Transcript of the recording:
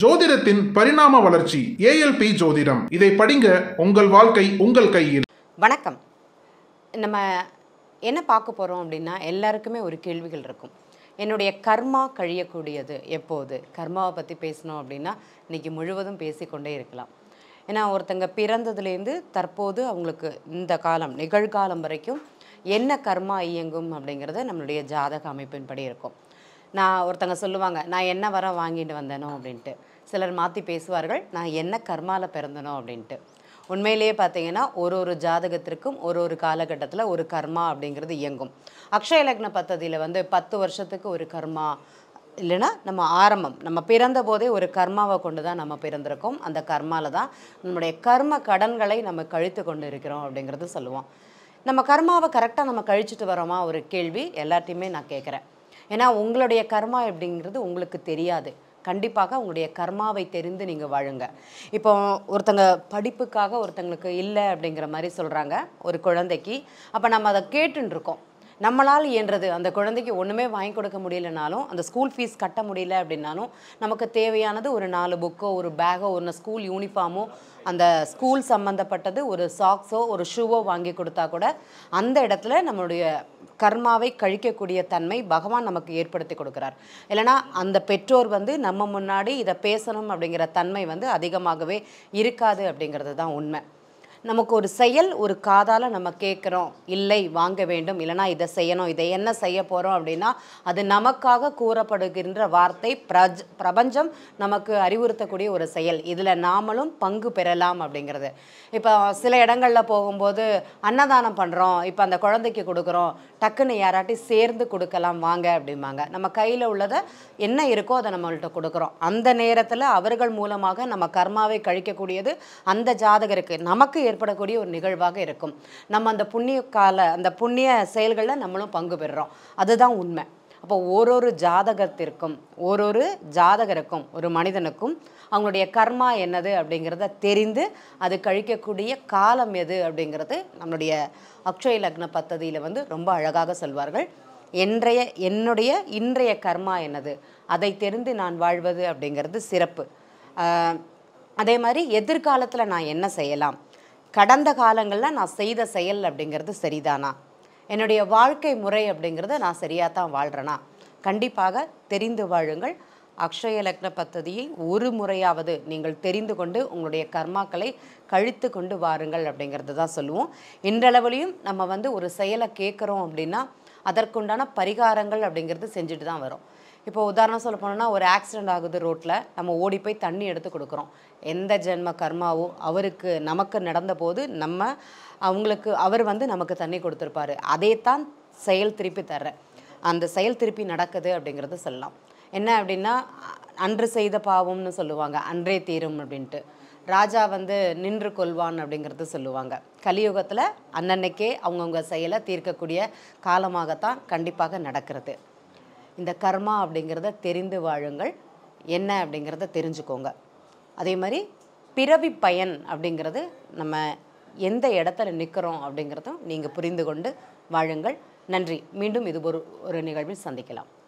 ஜோதிடத்தின் பரிணாம வளர்ச்சி ஏஎல்பி ஜோதிடம். இதை படிங்க, உங்கள் வாழ்க்கை உங்கள் கையில். வணக்கம். நம்ம என்ன பார்க்க போகிறோம் அப்படின்னா, எல்லாருக்குமே ஒரு கேள்விகள் இருக்கும். என்னுடைய கர்மா கழியக்கூடியது எப்போது? கர்மாவை பற்றி பேசணும் அப்படின்னா இன்றைக்கி முழுவதும் பேசிக்கொண்டே இருக்கலாம். ஏன்னா ஒருத்தங்க பிறந்ததுலேருந்து தற்போது அவங்களுக்கு இந்த காலம் நிகழ்காலம் வரைக்கும் என்ன கர்மா இயங்கும் அப்படிங்கிறது நம்மளுடைய ஜாதக அமைப்பின்படி இருக்கும். ஒருத்தங்க சொல்லுவாங்க, நான் என்ன வரம் வாங்கிட்டு வந்தேனோ அப்படின்ட்டு. சிலர் மாற்றி பேசுவார்கள், நான் என்ன கர்மாவில் பிறந்தனோ அப்படின்ட்டு. உண்மையிலேயே பார்த்தீங்கன்னா ஒரு ஜாதகத்திற்கும் ஒரு காலகட்டத்தில் ஒரு கர்மா அப்படிங்கிறது இயங்கும். அக்ஷய லக்ன பத்ததியில் 10 வருஷத்துக்கு ஒரு கர்மா, இல்லைன்னா நம்ம பிறந்த போதே ஒரு கர்மாவை கொண்டு தான் நம்ம பிறந்திருக்கோம். அந்த கர்மாவில் தான் நம்முடைய கர்ம கடன்களை நம்ம கழித்து கொண்டு இருக்கிறோம் அப்படிங்கிறது சொல்லுவோம். நம்ம கர்மாவை கரெக்டாக நம்ம கழிச்சிட்டு வரோமா ஒரு கேள்வி எல்லாத்தையுமே நான் கேட்குறேன். ஏன்னா உங்களுடைய கர்மா எப்படிங்கிறது உங்களுக்கு தெரியாது. கண்டிப்பாக உங்களுடைய கர்மாவை தெரிந்து நீங்கள் வாழுங்க. இப்போ ஒருத்தங்க படிப்புக்காக ஒருத்தங்களுக்கு இல்லை அப்படிங்கிற மாதிரி சொல்கிறாங்க ஒரு குழந்தைக்கு. அப்போ நம்ம அதை கேட்டுருக்கோம். நம்மளால் இயன்றது அந்த குழந்தைக்கு ஒன்றுமே வாங்கி கொடுக்க முடியலனாலும், அந்த ஸ்கூல் ஃபீஸ் கட்ட முடியல அப்படின்னாலும், நமக்கு தேவையானது ஒரு 4 புக்கோ, ஒரு பேக்கோ, ஒரு ஸ்கூல் யூனிஃபார்மோ, அந்த ஸ்கூல் சம்மந்தப்பட்டது ஒரு சாக்ஸோ, ஒரு ஷூவோ வாங்கி கொடுத்தா கூட அந்த இடத்துல நம்மளுடைய கர்மாவை கழிக்கக்கூடிய தன்மை பகவான் நமக்கு ஏற்படுத்தி கொடுக்குறார். இல்லைனா அந்த பெற்றோர் நம்ம முன்னாடி இதை பேசணும் அப்படிங்கிற தன்மை அதிகமாகவே இருக்காது அப்படிங்கிறது தான் உண்மை. நமக்கு ஒரு செயல் ஒரு காதால் நம்ம கேட்குறோம், இல்லை வாங்க வேண்டும், இல்லைனா இதை செய்யணும், இதை என்ன செய்ய போகிறோம் அப்படின்னா அது நமக்காக கூறப்படுகின்ற வார்த்தை பிரபஞ்சம் நமக்கு அறிவுறுத்தக்கூடிய ஒரு செயல். இதில் நாமளும் பங்கு பெறலாம் அப்படிங்கிறது. இப்போ சில இடங்களில் போகும்போது அன்னதானம் பண்ணுறோம், இப்போ அந்த குழந்தைக்கு கொடுக்குறோம், டக்குன்னு யாராட்டி சேர்ந்து கொடுக்கலாம் வாங்க அப்படிம்பாங்க. நம்ம கையில் உள்ளதை என்ன இருக்கோ அதை நம்மள்கிட்ட கொடுக்குறோம். அந்த நேரத்தில் அவர்கள் மூலமாக நம்ம கர்மாவை கழிக்கக்கூடியது அந்த ஜாதகருக்கு நமக்கு ஏற்படக்கூடிய ஒரு நிகழ்வாக இருக்கும். நம்ம அந்த புண்ணிய செயல்களில் நம்மளும் பங்கு பெறுறோம். அதுதான் உண்மை. அப்போ ஒரு ஜாதகத்திற்கும் ஜாதகருக்கும் ஒரு மனிதனுக்கும் அவங்களுடைய கர்மா என்னது அப்படிங்கிறத தெரிந்து அது கழிக்கக்கூடிய காலம் எது அப்படிங்கிறது நம்மளுடைய அக்ஷய லக்ன பத்ததியில் ரொம்ப அழகாக சொல்வார்கள். இன்றைய கர்மா என்னது, அதை தெரிந்து நான் வாழ்வது அப்படிங்கிறது சிறப்பு. அதே மாதிரி எதிர்காலத்தில் நான் என்ன செய்யலாம், கடந்த காலங்களில் நான் செய்த செயல் அப்படிங்கிறது சரிதானா, என்னுடைய வாழ்க்கை முறை அப்படிங்கிறத நான் சரியாக தான் வாழ்கிறேனா, கண்டிப்பாக தெரிந்து வாழுங்கள். அக்ஷய லக்ன பத்ததியை ஒரு முறையாவது நீங்கள் தெரிந்து கொண்டு உங்களுடைய கர்மாக்களை கழித்து கொண்டு வாருங்கள் அப்படிங்கிறது தான் சொல்லுவோம். இன்றளவுலையும் நம்ம ஒரு செயலை கேட்குறோம் அப்படின்னா அதற்குண்டான பரிகாரங்கள் அப்படிங்கிறது செஞ்சுட்டு தான் வரும். இப்போ உதாரணம் சொல்ல போனோம்னா, ஒரு ஆக்சிடெண்ட் ஆகுது ரோட்டில், நம்ம ஓடி போய் தண்ணி எடுத்து கொடுக்குறோம். எந்த ஜென்ம கர்மாவோ நமக்கு நடந்த போது அவர் நமக்கு தண்ணி கொடுத்துருப்பாரு. அதே தான் செயல் திருப்பி தர்றேன், அந்த செயல் திருப்பி நடக்குது அப்படிங்கிறது சொல்லலாம். என்ன அப்படின்னா, அன்று செய்த பாவம்னு சொல்லுவாங்க, அன்றே தீரும் அப்படின்ட்டு. ராஜா நின்று கொள்வான் அப்படிங்கிறது சொல்லுவாங்க. கலியுகத்தில் அன்னன்னைக்கே அவங்கவுங்க செயலை தீர்க்கக்கூடிய காலமாகத்தான் கண்டிப்பாக நடக்கிறது. இந்த கர்மா அப்படிங்கிறத தெரிந்து வாழுங்கள், என்ன அப்படிங்கிறத தெரிஞ்சுக்கோங்க. அதே மாதிரி பிறவி பயன் அப்படிங்கிறது நம்ம எந்த இடத்துல நிற்கிறோம் அப்படிங்கிறதும் நீங்கள் புரிந்து கொண்டு வாழுங்கள். நன்றி. மீண்டும் இது ஒரு நிகழ்வில் சந்திக்கலாம்.